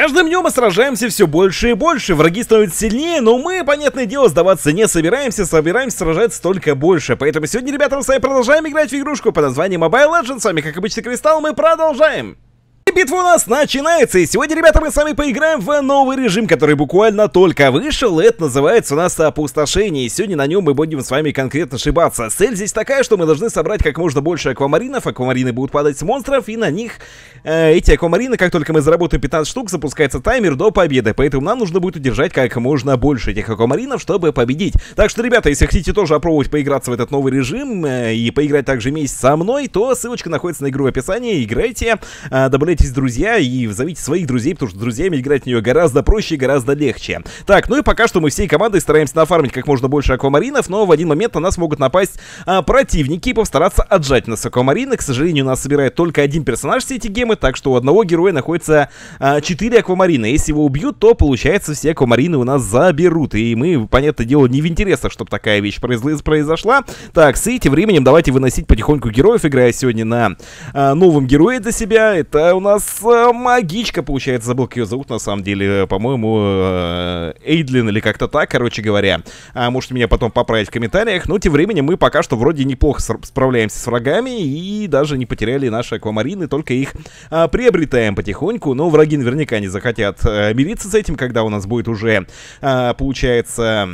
каждым днем мы сражаемся все больше и больше, враги становятся сильнее, но мы, понятное дело, сдаваться не собираемся сражаться только больше. Поэтому сегодня, ребята, мы с вами продолжаем играть в игрушку под названием Mobile Legends. С вами, как обычно, Кристалл, мы продолжаем. Битва у нас начинается, и сегодня, ребята, мы с вами поиграем в новый режим, который буквально только вышел. Это называется у нас опустошение, и сегодня на нем мы будем с вами конкретно ошибаться. Цель здесь такая, что мы должны собрать как можно больше аквамаринов. Аквамарины будут падать с монстров, и на них эти аквамарины, как только мы заработаем 15 штук, запускается таймер до победы. Поэтому нам нужно будет удержать как можно больше этих аквамаринов, чтобы победить. Так что, ребята, если хотите тоже опробовать поиграться в этот новый режим и поиграть также вместе со мной, то ссылочка находится на игру в описании. Играйте, добавляйтесь в друзья и зовите своих друзей, потому что с друзьями играть в нее гораздо проще и гораздо легче. Так, ну и пока что мы всей командой стараемся нафармить как можно больше аквамаринов, но в один момент на нас могут напасть противники и постараться отжать нас аквамарины. К сожалению, у нас собирает только один персонаж все эти гемы, так что у одного героя находится 4 аквамарина. Если его убьют, то, получается, все аквамарины у нас заберут. И мы, понятное дело, не в интересах, чтобы такая вещь произошла. Так, с этим временем давайте выносить потихоньку героев, играя сегодня на новом герое для себя. Это у нас магичка, получается, забыл, как ее зовут на самом деле, по-моему, Эйдлин или как-то так, короче говоря. Можете меня потом поправить в комментариях, но тем временем мы пока что вроде неплохо справляемся с врагами и даже не потеряли наши аквамарины, только их приобретаем потихоньку, но враги наверняка не захотят мириться с этим, когда у нас будет уже, получается,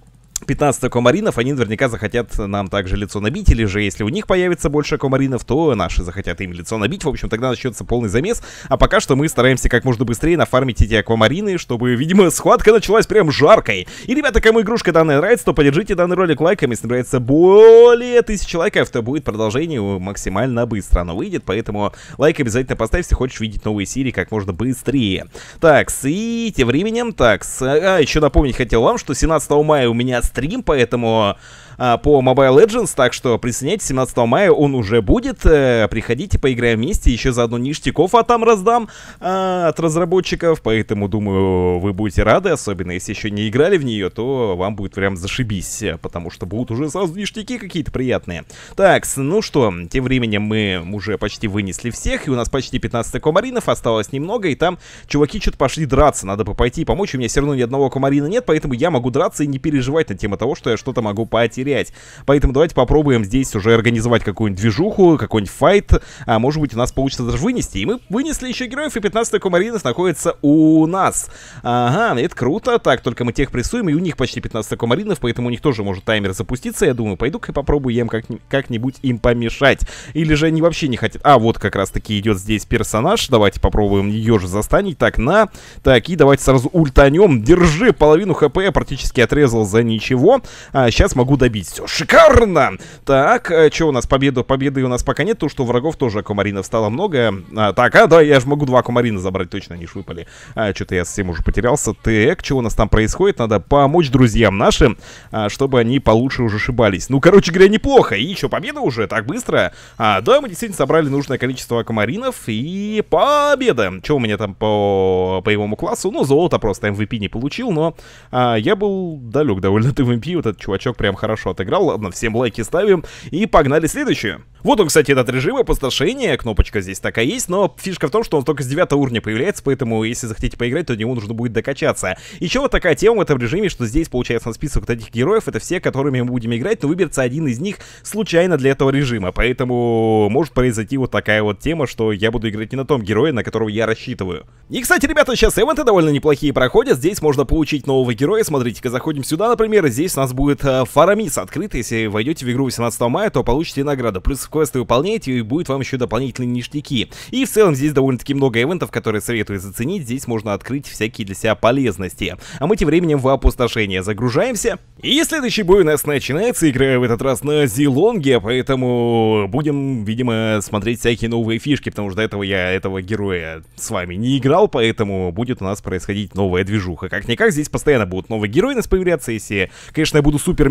15 аквамаринов, они наверняка захотят нам также лицо набить, или же если у них появится больше аквамаринов, то наши захотят им лицо набить. В общем, тогда начнется полный замес. А пока что мы стараемся как можно быстрее нафармить эти аквамарины, чтобы, видимо, схватка началась прям жаркой. И, ребята, кому игрушка данная нравится, то поддержите данный ролик лайком. Если нравится более 1000 лайков, то будет продолжение максимально быстро оно выйдет, поэтому лайк обязательно поставь, если хочешь видеть новые серии как можно быстрее. Так, и тем временем, так, еще напомнить хотел вам, что 17 мая у меня стрим, поэтому по Mobile Legends, так что присоединяйтесь, 17 мая он уже будет, приходите, поиграем вместе, еще заодно ништяков там раздам от разработчиков, поэтому, думаю, вы будете рады, особенно если еще не играли в нее, то вам будет прям зашибись, потому что будут уже сразу ништяки какие-то приятные. Так, ну что, тем временем мы уже почти вынесли всех, и у нас почти 15 аквамаринов, осталось немного, и там чуваки что-то пошли драться, надо бы пойти помочь, у меня все равно ни одного аквамарина нет, поэтому я могу драться и не переживать на тему того, что я что-то могу потерять. Поэтому давайте попробуем здесь уже организовать какую-нибудь движуху, какой-нибудь файт. А может быть, у нас получится даже вынести. И мы вынесли еще героев, и 15 аквамаринов находится у нас. Ага, это круто. Так, только мы тех прессуем, и у них почти 15 аквамаринов, поэтому у них тоже может таймер запуститься. Я думаю, пойду-ка попробую им как-нибудь им помешать. Или же они вообще не хотят. А, вот как раз-таки идет здесь персонаж. Давайте попробуем ее же застанить. Так, Так, и давайте сразу ультанем. Держи, половину хп я практически отрезал за ничего. Сейчас могу добить. Все шикарно! Так, что у нас? Победы у нас пока нет, потому что у врагов тоже аквамаринов стало много. Да, я же могу 2 аквамарина забрать, точно, они ж выпали. Что-то я совсем уже потерялся. Так, что у нас там происходит? Надо помочь друзьям нашим, чтобы они получше уже шибались. Ну, короче говоря, неплохо. И еще победа уже, так быстро. Да, мы действительно собрали нужное количество аквамаринов, и победа! Что у меня там по боевому классу? Ну, золото просто, MVP не получил, но я был далек довольно от MVP, вот этот чувачок прям хорошо отыграл. Ладно, всем лайки ставим и погнали следующую. Вот он, кстати, этот режим опустошения, кнопочка здесь такая есть, но фишка в том, что он только с 9 уровня появляется, поэтому если захотите поиграть, то него нужно будет докачаться. Еще вот такая тема в этом режиме, что здесь, получается, на список вот этих героев, это все, которыми мы будем играть, но выберется один из них случайно для этого режима, поэтому может произойти вот такая вот тема, что я буду играть не на том герое, на которого я рассчитываю. И, кстати, ребята, сейчас эвенты довольно неплохие проходят, здесь можно получить нового героя, смотрите-ка, заходим сюда, например, и здесь у нас будет Фарамис открыт, если войдете в игру 18 мая, то получите награду, плюс квесты выполняете, и будет вам еще дополнительные ништяки. И в целом здесь довольно-таки много ивентов, которые советую заценить, здесь можно открыть всякие для себя полезности. А мы тем временем в опустошение загружаемся. И следующий бой у нас начинается, играю в этот раз на Зилонге, поэтому будем, видимо, смотреть всякие новые фишки, потому что до этого я этого героя с вами не играл, поэтому будет у нас происходить новая движуха. Как-никак здесь постоянно будут новые герои нас появляться, если, конечно, я буду супер-мега везучим,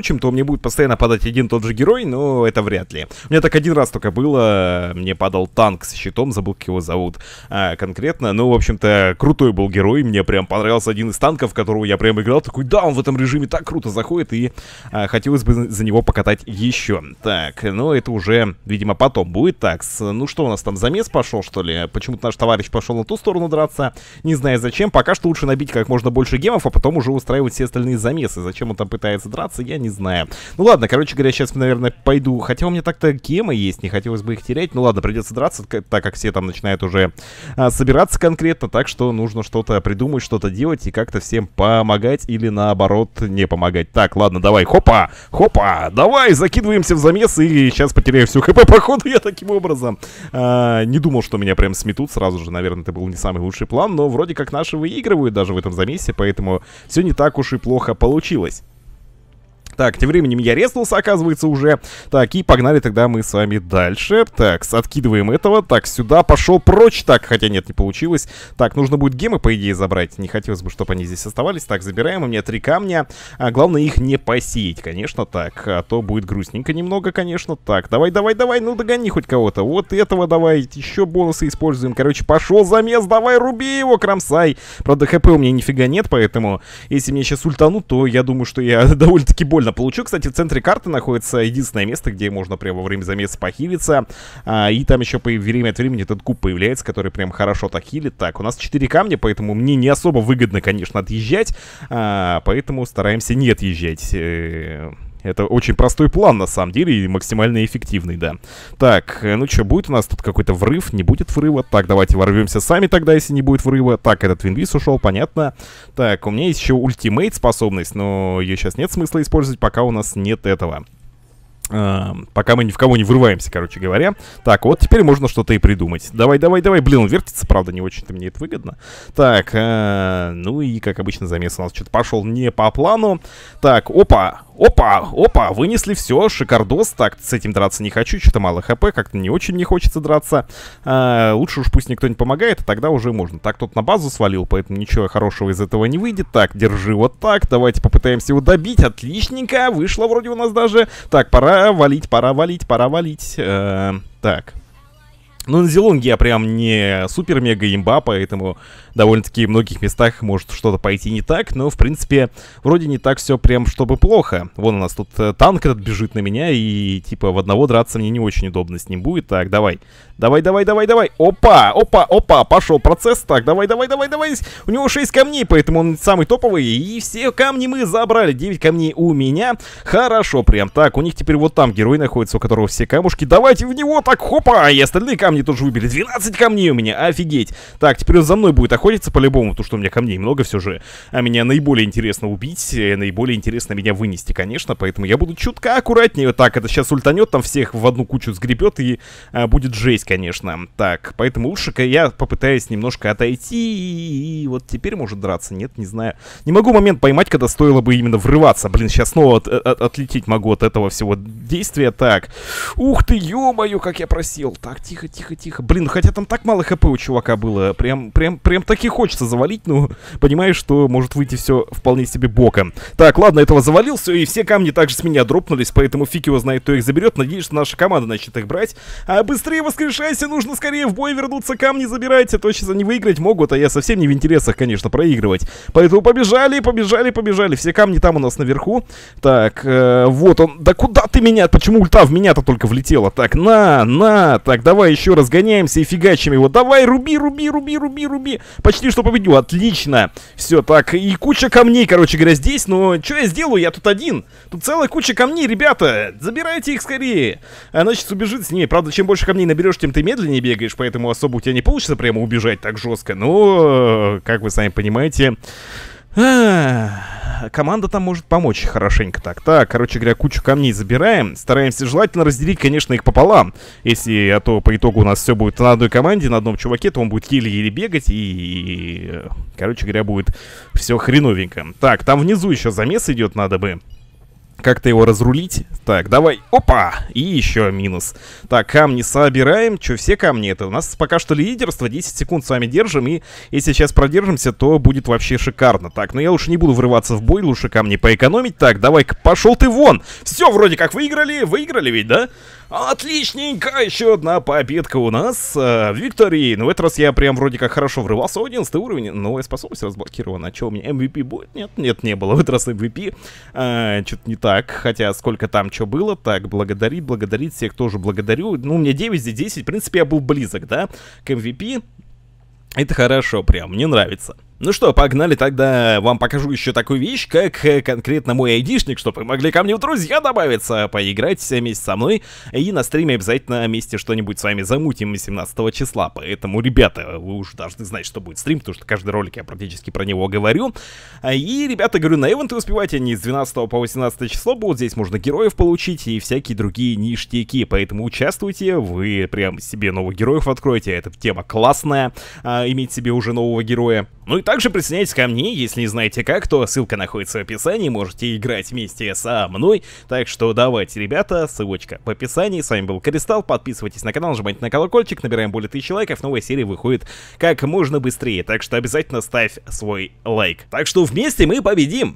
получим, то мне будет постоянно падать один и тот же герой, но это вряд ли. У меня так один раз только было, мне падал танк с щитом, забыл, как его зовут конкретно. Ну, в общем-то, крутой был герой, мне прям понравился один из танков, которого я прям играл, такой, да, он в этом режиме так круто заходит, и хотелось бы за него покатать еще. Так, ну, это уже, видимо, потом будет. Так, ну что у нас там, замес пошел, что ли? Почему-то наш товарищ пошел на ту сторону драться, не знаю зачем. Пока что лучше набить как можно больше гемов, а потом уже устраивать все остальные замесы. Зачем он там пытается драться, я не знаю. Ну ладно, короче говоря, сейчас, наверное, пойду. Хотя у меня так-то гемы есть, не хотелось бы их терять. Ну ладно, придется драться, так как все там начинают уже собираться конкретно. Так что нужно что-то придумать, что-то делать и как-то всем помогать или наоборот не помогать. Так, ладно, давай, хопа, хопа, давай, закидываемся в замес и сейчас потеряю всю хп, походу, я таким образом. Не думал, что меня прям сметут сразу же, наверное, это был не самый лучший план, но вроде как наши выигрывают даже в этом замесе, поэтому все не так уж и плохо получилось. Так, тем временем я резнулся, оказывается, уже. Так, и погнали тогда мы с вами дальше. Так, откидываем этого. Так, сюда пошел прочь. Так, хотя нет, не получилось. Так, нужно будет гемы, по идее, забрать. Не хотелось бы, чтобы они здесь оставались. Так, забираем. У меня 3 камня. Главное их не посеять, конечно. Так, а то будет грустненько немного, конечно. Так, давай, давай, давай. Ну, догони хоть кого-то. Вот этого давай. Еще бонусы используем. Короче, пошел замес. Давай, руби его, кромсай. Правда, хп у меня нифига нет, поэтому если мне сейчас ультанут, то я думаю, что я довольно-таки больно получу. Кстати, в центре карты находится единственное место, где можно прямо во время замеса похилиться. И там еще время от времени этот куб появляется, который прям хорошо так хилит. Так, у нас 4 камня, поэтому мне не особо выгодно, конечно, отъезжать. Поэтому стараемся не отъезжать. Это очень простой план, на самом деле, и максимально эффективный, да. Так, ну что, будет у нас тут какой-то врыв? Не будет врыва. Так, давайте ворвемся сами тогда, если не будет врыва. Так, этот Винвиз ушел, понятно. Так, у меня есть еще ультимейт способность, но ее сейчас нет смысла использовать, пока у нас нет этого. Пока мы ни в кого не врываемся, короче говоря. Так, вот теперь можно что-то и придумать. Давай, давай, давай. Блин, он вертится, правда, не очень-то мне это выгодно. Так, ну и, как обычно, замес у нас что-то пошел не по плану. Так, опа, опа, опа, вынесли все, шикардос. Так, с этим драться не хочу, что-то мало хп, как-то не очень не хочется драться. Лучше уж пусть никто не помогает, а тогда уже можно. Так, тот на базу свалил, поэтому ничего хорошего из этого не выйдет. Так, держи вот так, давайте попытаемся его добить. Отличненько, вышло вроде у нас даже. Так, пора валить, пора валить, пора валить. Так. Ну, на Зелонге я прям не супер-мега имба, поэтому довольно-таки в многих местах может что-то пойти не так. Но, в принципе, вроде не так все прям, чтобы плохо. Вон у нас тут танк этот бежит на меня, и типа в одного драться мне не очень удобно с ним будет. Так, давай. Давай, давай, давай, давай. Опа, опа, опа, пошел процесс. Так, давай, давай, давай, давай. У него 6 камней, поэтому он самый топовый. И все камни мы забрали. 9 камней у меня. Хорошо прям. Так, у них теперь вот там герой находится, у которого все камушки. Давайте в него, так, хопа. И остальные камни тоже выбили. 12 камней у меня, офигеть. Так, теперь он за мной будет охотиться по-любому, потому что у меня камней много все же. А меня наиболее интересно убить, наиболее интересно меня вынести, конечно. Поэтому я буду чутка аккуратнее. Так, это сейчас ультанет, там всех в одну кучу сгребет и будет жесть, конечно. Так, поэтому лучше-ка я попытаюсь немножко отойти. И вот теперь может драться, нет, не знаю. Не могу момент поймать, когда стоило бы именно врываться. Блин, сейчас снова отлететь могу от этого всего действия. Так, ух ты, ё-моё, как я просел. Так, тихо, тихо, тихо. Блин, хотя там так мало хп у чувака было. Прям таки хочется завалить, но понимаешь, что может выйти все вполне себе боком. Так, ладно, этого завалил, все, и все камни также с меня дропнулись, поэтому фиг его знает, кто их заберет. Надеюсь, что наша команда начнет их брать. А быстрее воскрешайся, нужно скорее в бой вернуться, камни забирать, а то сейчас они выиграть могут, а я совсем не в интересах, конечно, проигрывать. Поэтому побежали, побежали, побежали. Все камни там у нас наверху. Так, вот он. Да куда ты меня? Почему ульта в меня-то только влетела? Так, на. Так, давай еще разгоняемся и фигачим его. Давай, руби, руби, руби, руби, руби. Почти что победил, отлично. Все, так, и куча камней, короче говоря, здесь. Но что я сделаю? Я тут один. Тут целая куча камней, ребята. Забирайте их скорее. Она сейчас убежит с ней. Правда, чем больше камней наберешь, тем ты медленнее бегаешь. Поэтому особо у тебя не получится прямо убежать так жестко. Но, как вы сами понимаете... команда там может помочь хорошенько так. Так, короче говоря, кучу камней забираем. Стараемся желательно разделить, конечно, их пополам. Если, а то по итогу у нас все будет на одной команде, на одном чуваке, то он будет еле-еле бегать и, короче говоря, будет все хреновенько. Так, там внизу еще замес идет, надо бы как-то его разрулить. Так, давай. Опа! И еще минус. Так, камни собираем. Че, все камни это? У нас пока что лидерство. 10 секунд с вами держим. И если сейчас продержимся, то будет вообще шикарно. Так, но я лучше не буду врываться в бой. Лучше камни поэкономить. Так, давай-ка, пошел ты вон! Все, вроде как выиграли. Выиграли ведь, да? Отличненько! Еще одна победка у нас. Виктории. Ну, в этот раз я прям вроде как хорошо врывался. 11 уровень. Новая способность разблокирована. А что, у меня MVP будет? Нет, нет, не было. В этот раз MVP. Что-то не так. Хотя сколько там что было. Так, благодарить всех тоже благодарю. Ну, у меня 9, здесь 10. В принципе, я был близок, да, к MVP. Это хорошо прям, мне нравится. Ну что, погнали, тогда вам покажу еще такую вещь, как конкретно мой айдишник, чтобы вы могли ко мне в друзья добавиться, поиграть вместе со мной, и на стриме обязательно вместе что-нибудь с вами замутим 18 числа, поэтому, ребята, вы уже должны знать, что будет стрим, потому что каждый ролик я практически про него говорю. И, ребята, говорю, на ивенты успевать, они с 12 по 18 число будут, здесь можно героев получить и всякие другие ништяки, поэтому участвуйте, вы прям себе новых героев откроете, эта тема классная, иметь себе уже нового героя. Ну и также присоединяйтесь ко мне, если не знаете как, то ссылка находится в описании, можете играть вместе со мной. Так что давайте, ребята, ссылочка в описании. С вами был Кристалл, подписывайтесь на канал, нажимайте на колокольчик, набираем более 1000 лайков, новая серия выходит как можно быстрее. Так что обязательно ставь свой лайк. Так что вместе мы победим!